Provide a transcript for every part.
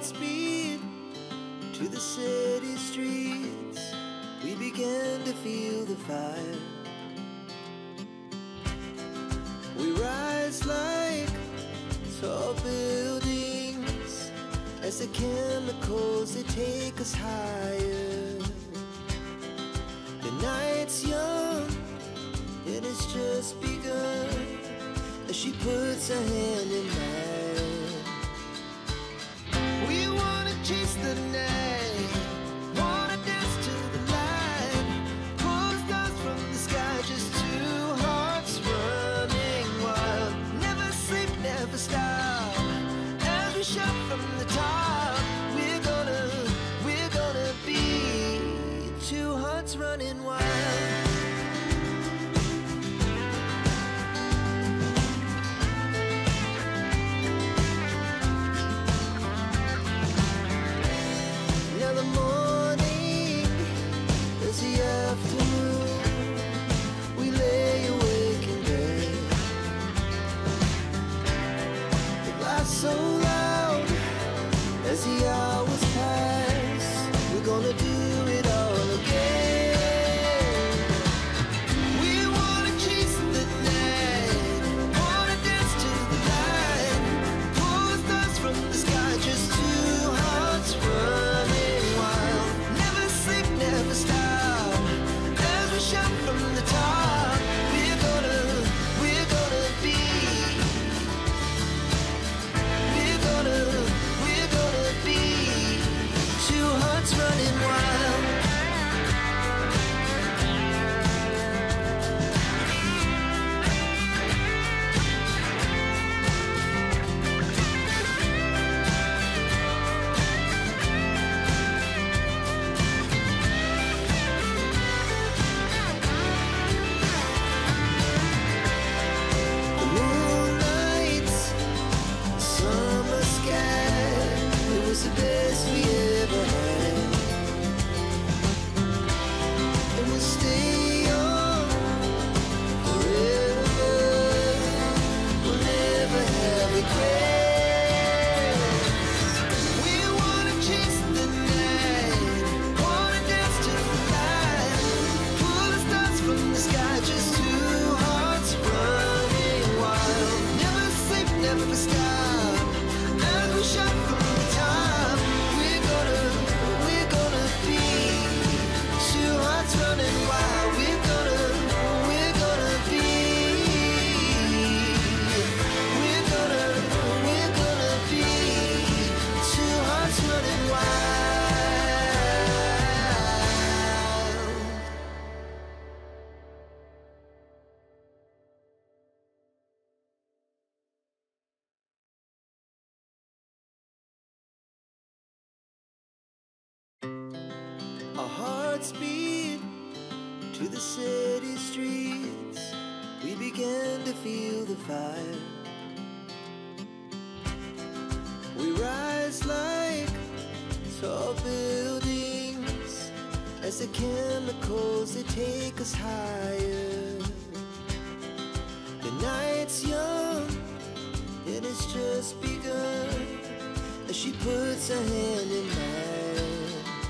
hearts beat to the city streets. We began to feel the fire. We rise like tall buildings as the chemicals, they take us higher. The night's young and it's just begun as she puts her hand in mine. We wanna chase the night, wanna dance to the light, pull the stars from the sky, just two hearts running wild. Never sleep, never stop, as we shout from the top. We're gonna be two hearts running wild. So loud as the hours pass, we're gonna do it all again. We wanna chase the night, wanna dance to the light, pull the stars from the sky, just two hearts running wild. Never sleep, never stop, as we shout from the top. We're gonna be. We're gonna be two hearts running wild. The moonlights, summer sky, it was the best we ever had. And we'll stay on forever, we'll never have regrets. We wanna chase the night, wanna dance to the light, pull the stars from the sky, just two hearts running wild. Never sleep, never stop, as we shout from the top. We're gonna be two hearts running wild. We're gonna be. We're gonna be two hearts running wild. Our hearts beat to the city streets. We began to feel the fire. We rise like tall buildings as the chemicals, they take us higher. The night's young and it's just begun as she puts her hand in mine.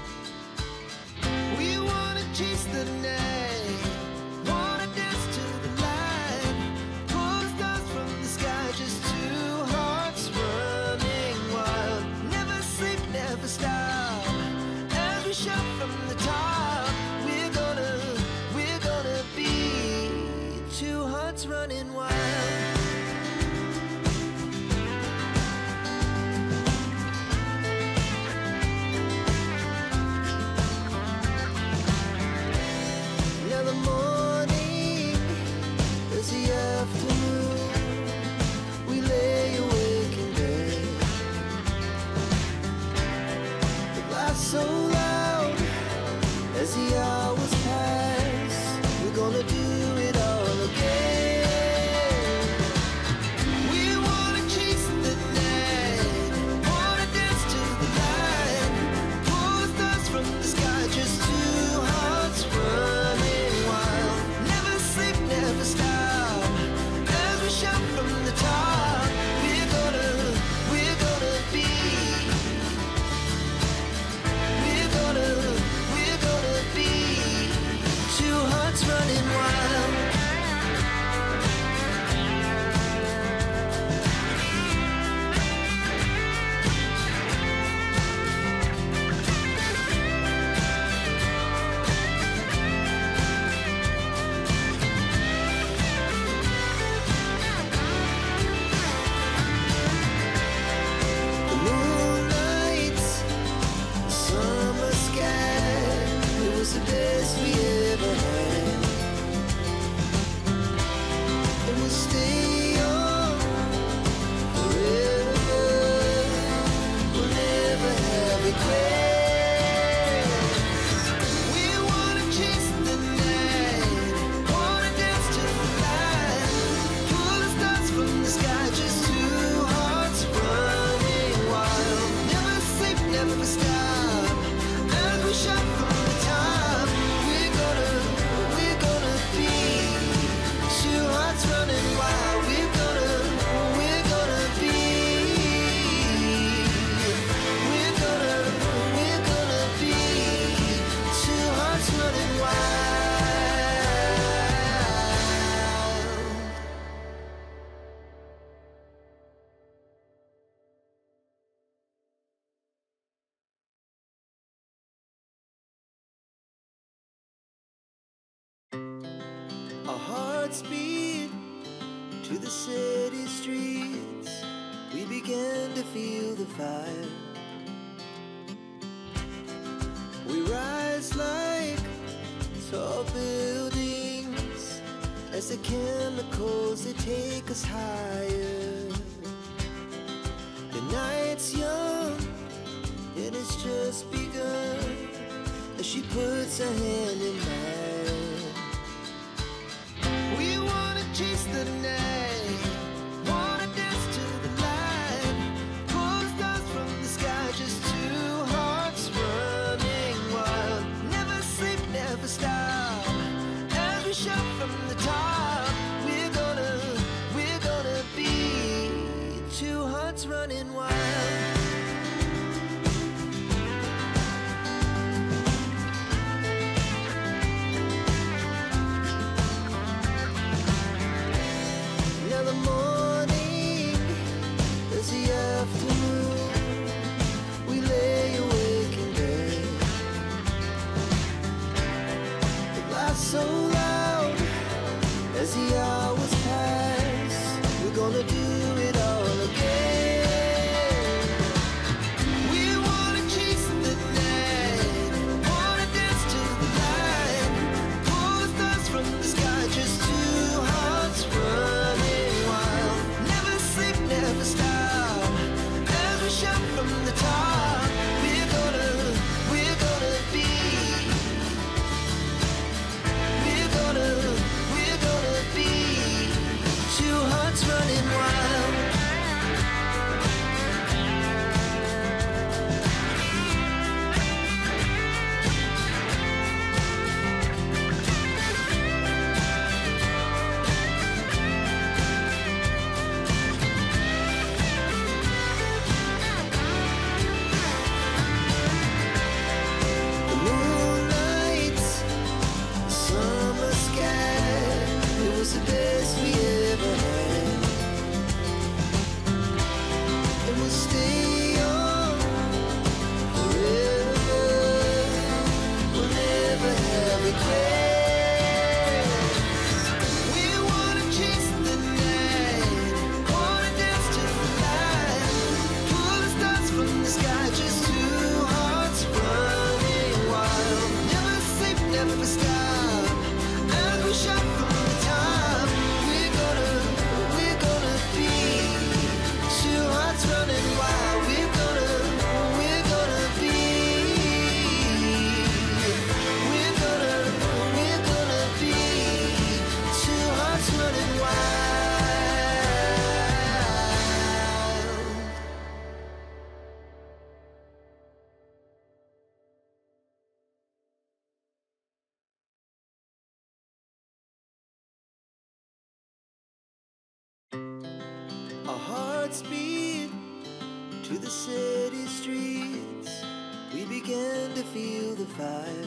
We wanna chase the night, wanna dance to the light, pull the stars from the sky, just two hearts running wild. Never sleep, never stop, as we shout from the top. We're gonna be two hearts running wild. hearts beat to the city streets. We began to feel the fire. We rise like tall buildings as the chemicals, they take us higher. The night's young and it's just begun as she puts her hand in mine. We wanna chase the night, wanna dance to the light, pull the stars from the sky, just two hearts running wild. Never sleep, never stop, as we shout from the top. We're gonna be two hearts running wild. So loud as the hours pass, we're gonna do it all again. We wanna chase the night, wanna dance to the light, pull the stars from the sky, just two hearts running wild. Never sleep, never stop, as we shout from the top. We're gonna be. We're gonna be two hearts running wild. The moonlight, summer sky, it was the best we ever had. And we'll stay on forever, we'll never have regrets. We wanna chase the night, wanna dance to the light, pull the stars from the sky, just two hearts running wild. Never sleep, never stop, as we shout from the top. We're gonna be two hearts running wild. We're gonna be. We're gonna be two hearts running wild. Our hearts beat to the city streets. We began to feel the fire.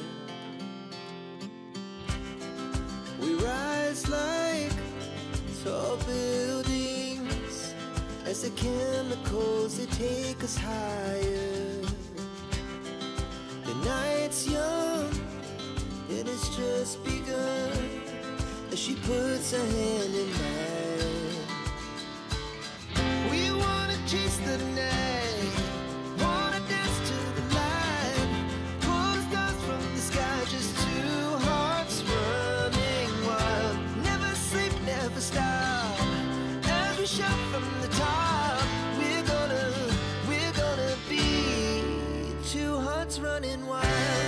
We rise like tall buildings as the chemicals, they take us higher. The night's young and it's just begun as she puts her hand in mine. We wanna chase the night, wanna dance to the light, pull the stars from the sky, just two hearts running wild. Never sleep, never stop, as we shout from the top. We're gonna be two hearts running wild.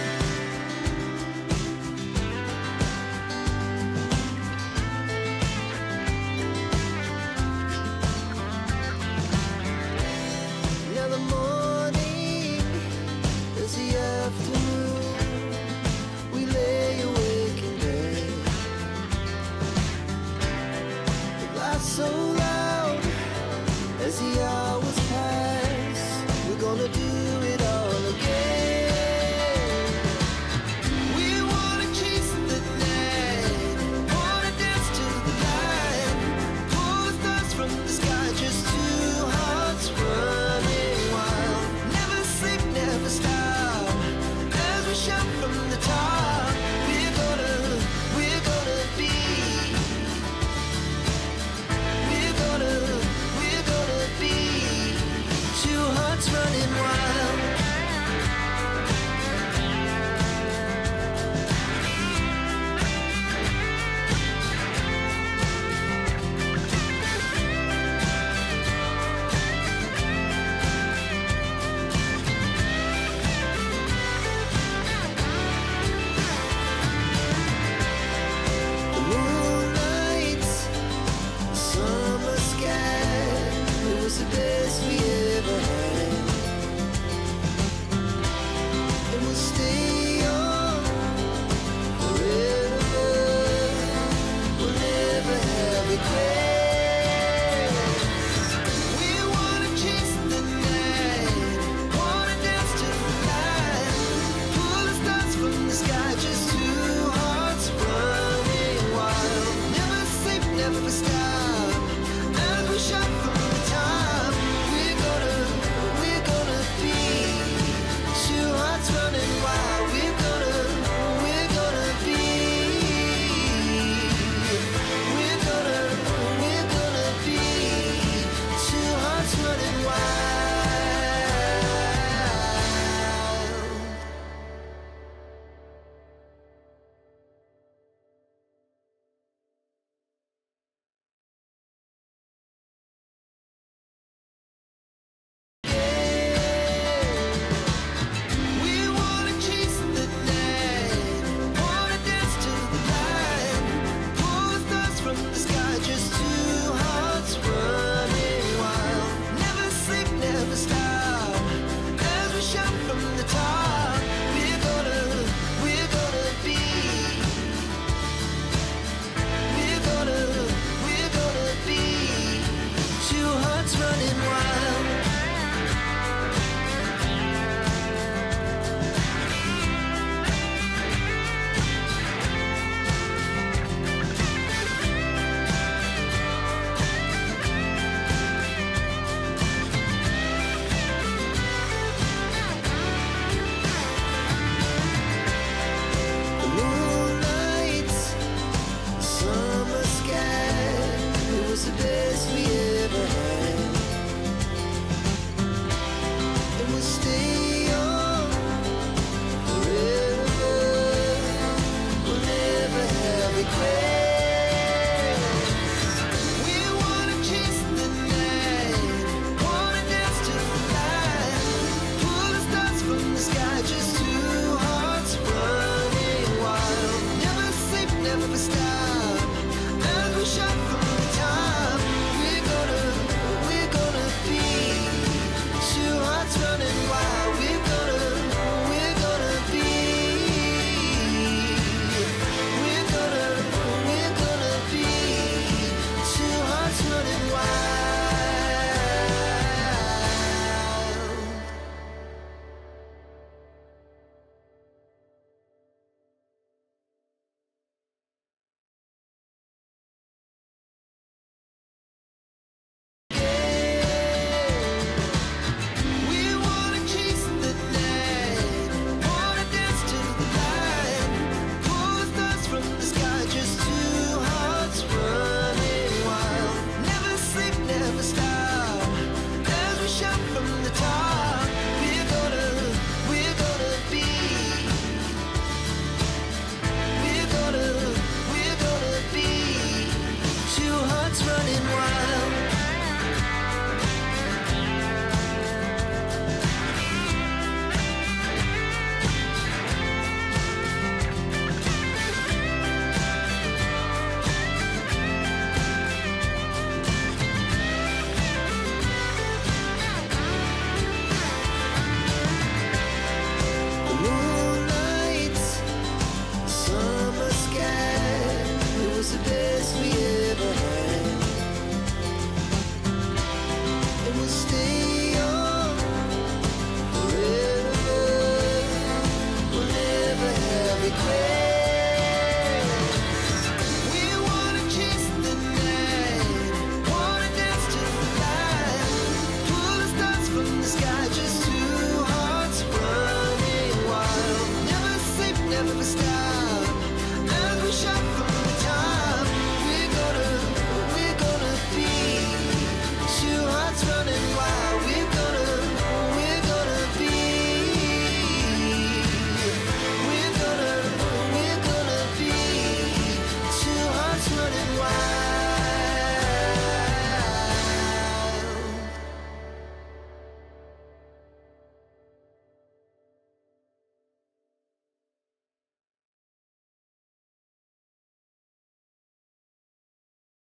So loud as the hours pass, we're gonna do it all again. We wanna chase the night, wanna dance to the light, pull the stars from the sky, just two hearts running wild. Never sleep, never stop, as we shout from the top. We're gonna be hearts running wild. The moonlight, the summer sky, it was the best we ever had.